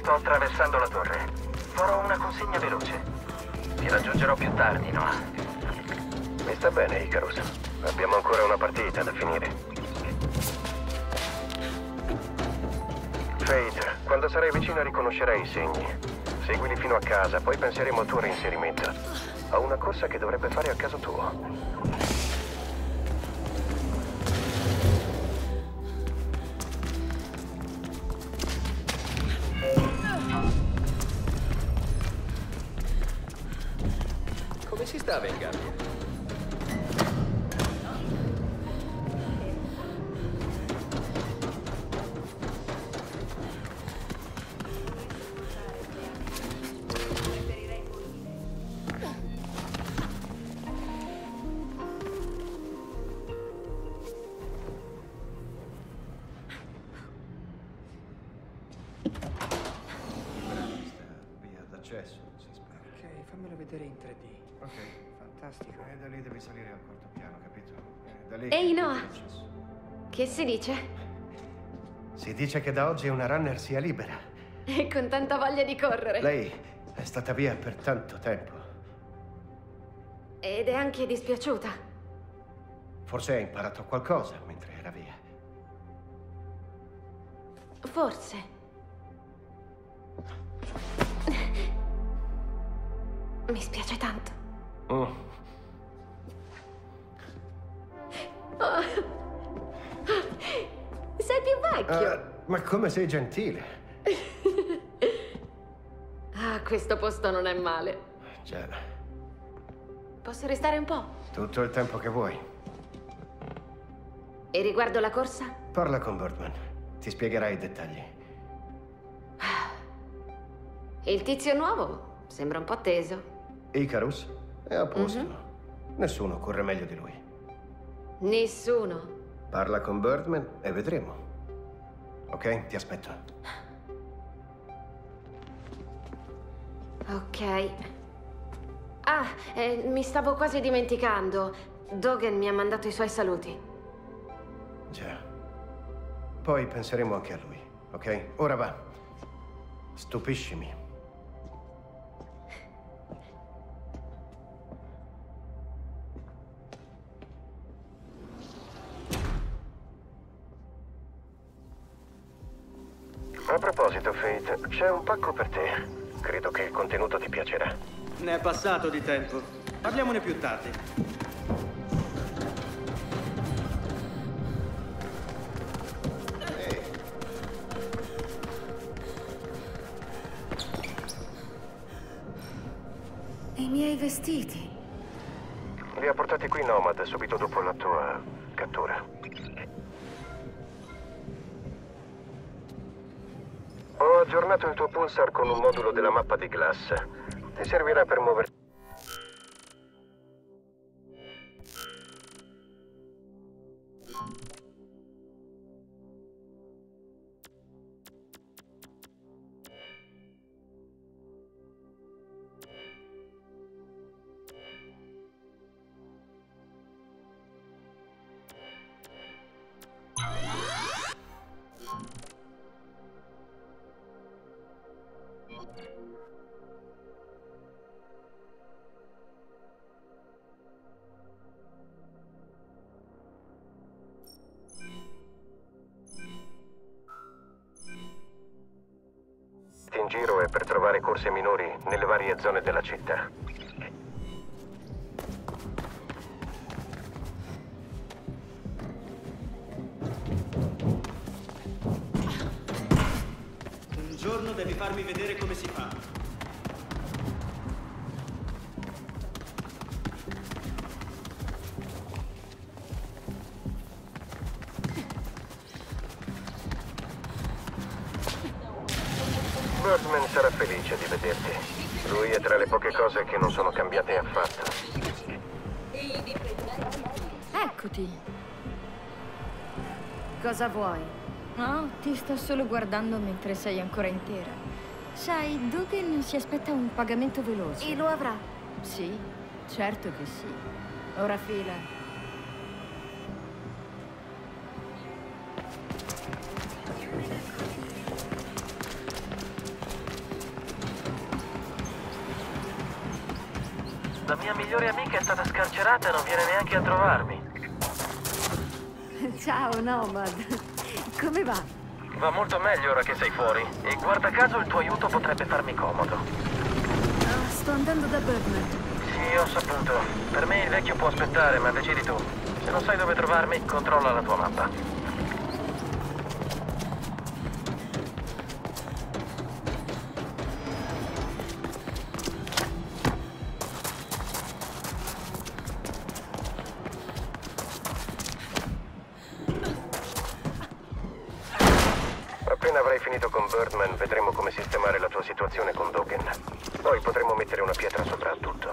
Sto attraversando la torre. Farò una consegna veloce. Ti raggiungerò più tardi, Noah. Mi sta bene, Icarus. Abbiamo ancora una partita da finire. Fate, quando sarai vicino riconoscerai i segni. Seguili fino a casa, poi penseremo al tuo reinserimento. Ho una corsa che dovrebbe fare a caso tuo. Come si stava in gabbia? Via d'accesso, si spera. Ok, fammelo vedere in 3D. Ok. Fantastico. E da lì devi salire al quarto piano, capito? Da lì Ehi, che Noah. chiudi l'accesso. Che si dice? Si dice che da oggi una runner sia libera. E con tanta voglia di correre. Lei è stata via per tanto tempo. Ed è anche dispiaciuta. Forse ha imparato qualcosa mentre era via. Forse. Mi spiace tanto. Mm. Oh. Sei più vecchio. Ma come sei gentile. Ah, questo posto non è male. Già, Posso restare un po'? tutto il tempo che vuoi. E riguardo la corsa? Parla con Birdman. Ti spiegherà i dettagli. Il tizio nuovo sembra un po' teso. Icarus è a posto. Nessuno corre meglio di lui. Nessuno. Parla con Birdman e vedremo. Ok? Ti aspetto. Ok. Ah, mi stavo quasi dimenticando. Dogen mi ha mandato i suoi saluti. Già. Poi penseremo anche a lui, ok? Ora va. Stupiscimi. A proposito, Fate, c'è un pacco per te. Credo che il contenuto ti piacerà. Ne è passato di tempo. Parliamone più tardi. I miei vestiti. Li ha portati qui Nomad subito dopo la tua cattura. Ho aggiornato il tuo pulsar con un modulo della mappa di Glass. Ti servirà per muoverti. In giro e per trovare corse minori nelle varie zone della città. Un giorno devi farmi vedere come si fa. Birdman sarà felice di vederti. Lui è tra le poche cose che non sono cambiate affatto. Eccoti. Cosa vuoi? No, ti sto solo guardando mentre sei ancora intera. Sai, Dogen si aspetta un pagamento veloce. E lo avrà. Sì, certo che sì. Ora fila. La mia migliore amica è stata scarcerata e non viene neanche a trovarmi. Ciao, Nomad. Come va? Va molto meglio ora che sei fuori. E guarda caso il tuo aiuto potrebbe farmi comodo. Sto andando da Birdman. Sì, ho saputo. Per me il vecchio può aspettare, ma decidi tu. Se non sai dove trovarmi, controlla la tua mappa. Appena avrai finito con Birdman, vedremo come sistemare la tua situazione con Dogen. Poi potremo mettere una pietra sopra tutto.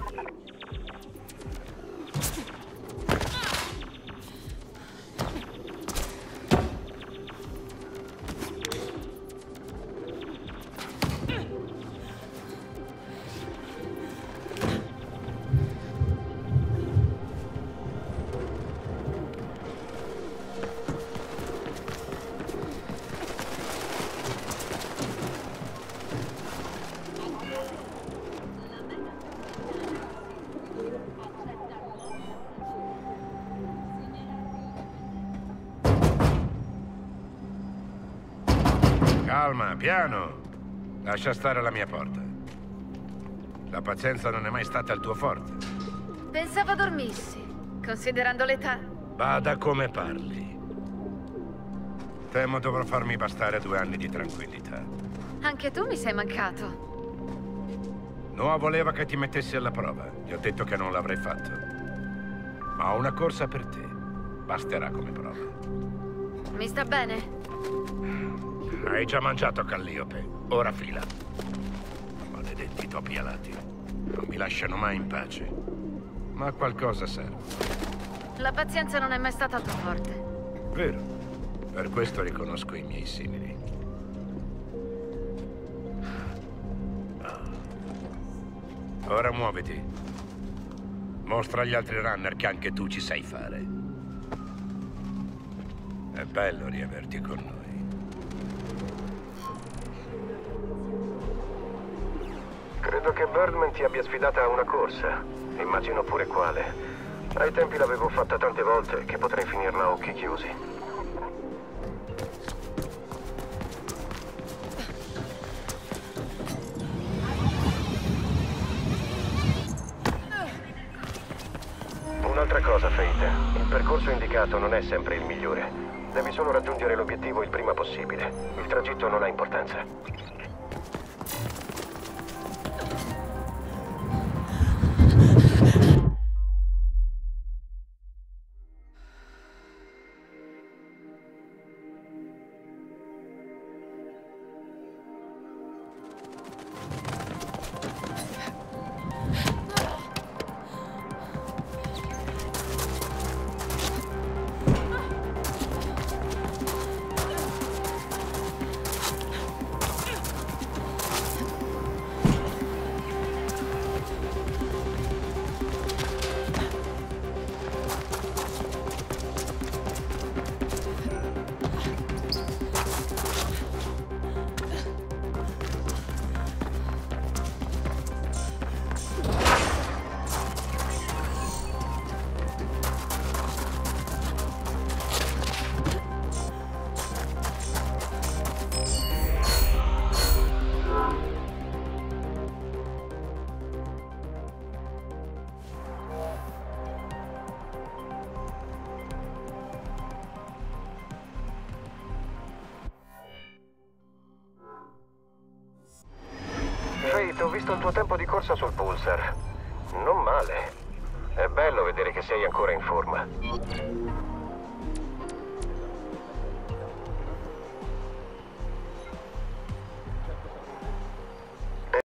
Calma, piano. Lascia stare la mia porta. La pazienza non è mai stata il tuo forte. Pensavo dormissi, considerando l'età. Bada come parli. Temo dovrò farmi bastare 2 anni di tranquillità. Anche tu mi sei mancato. Noah voleva che ti mettessi alla prova. Gli ho detto che non l'avrei fatto. Ma ho una corsa per te. Basterà come prova. Mi sta bene? Hai già mangiato, Calliope. Ora fila. Maledetti topi alati. Non mi lasciano mai in pace. Ma qualcosa serve. La pazienza non è mai stata tua forte. Vero. Per questo riconosco i miei simili. Ora muoviti. Mostra agli altri runner che anche tu ci sai fare. È bello riaverti con noi. Credo che Birdman ti abbia sfidata a una corsa. Immagino pure quale. Ai tempi l'avevo fatta tante volte che potrei finirla a occhi chiusi. Un'altra cosa, Fate. Il percorso indicato non è sempre il migliore. Devi solo raggiungere l'obiettivo il prima possibile. Il tragitto non ha importanza. Fate, ho visto il tuo tempo di corsa sul Pulsar. Non male. È bello vedere che sei ancora in forma.